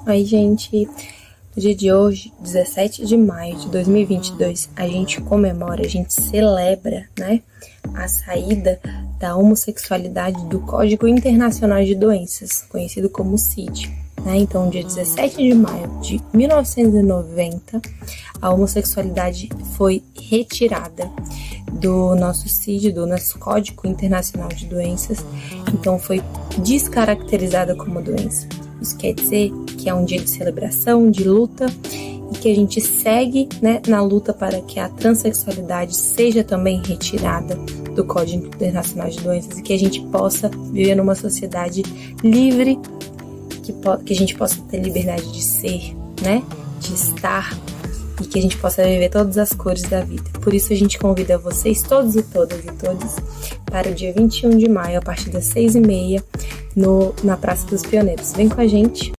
Oi, gente! No dia de hoje, 17 de maio de 2022, a gente comemora, a gente celebra, né, a saída da homossexualidade do Código Internacional de Doenças, conhecido como CID. Então, dia 17 de maio de 1990, a homossexualidade foi retirada do nosso CID, do nosso Código Internacional de Doenças, então foi descaracterizada como doença. Isso quer dizer que é um dia de celebração, de luta, e que a gente segue, né, na luta para que a transexualidade seja também retirada do Código Internacional de Doenças e que a gente possa viver numa sociedade livre, que a gente possa ter liberdade de ser, né, de estar, e que a gente possa viver todas as cores da vida. Por isso a gente convida vocês, todos e todas e todos, para o dia 21 de maio, a partir das 6h30, na Praça dos Pioneiros. Vem com a gente!